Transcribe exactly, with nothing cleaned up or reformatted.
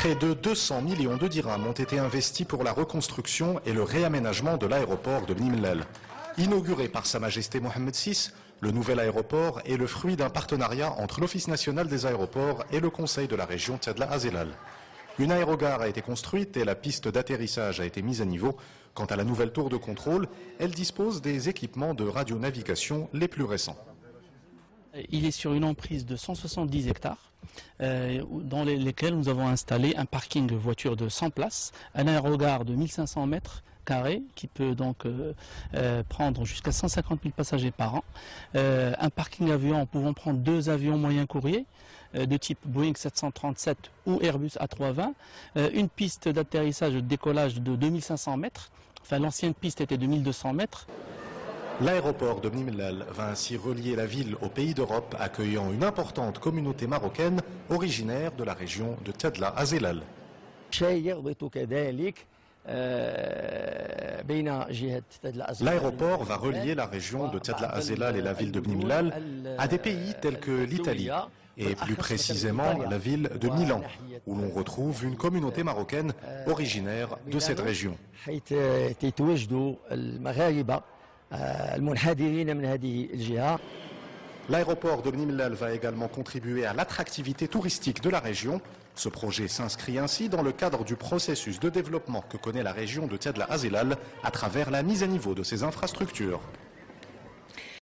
Près de deux cents millions de dirhams ont été investis pour la reconstruction et le réaménagement de l'aéroport de Bni Mellal. Inauguré par Sa Majesté Mohammed six, le nouvel aéroport est le fruit d'un partenariat entre l'Office national des aéroports et le Conseil de la région Tadla Azelal. Une aérogare a été construite et la piste d'atterrissage a été mise à niveau. Quant à la nouvelle tour de contrôle, elle dispose des équipements de radionavigation les plus récents. Il est sur une emprise de cent soixante-dix hectares, euh, dans les, lesquels nous avons installé un parking voiture de cent places, un aérogare de mille cinq cents mètres carrés qui peut donc euh, euh, prendre jusqu'à cent cinquante mille passagers par an, euh, un parking avion pouvant prendre deux avions moyens courriers euh, de type Boeing sept cent trente-sept ou Airbus A trois cent vingt, euh, une piste d'atterrissage et de décollage de deux mille cinq cents mètres, enfin l'ancienne piste était de mille deux cents mètres. L'aéroport de Bni Mellal va ainsi relier la ville aux pays d'Europe, accueillant une importante communauté marocaine originaire de la région de Tadla Azelal. L'aéroport va relier la région de Tadla Azelal et la ville de Bni Mellal à des pays tels que l'Italie et plus précisément la ville de Milan, où l'on retrouve une communauté marocaine originaire de cette région. L'aéroport de Bni Mellal va également contribuer à l'attractivité touristique de la région. Ce projet s'inscrit ainsi dans le cadre du processus de développement que connaît la région de Tadla Azelal à travers la mise à niveau de ses infrastructures.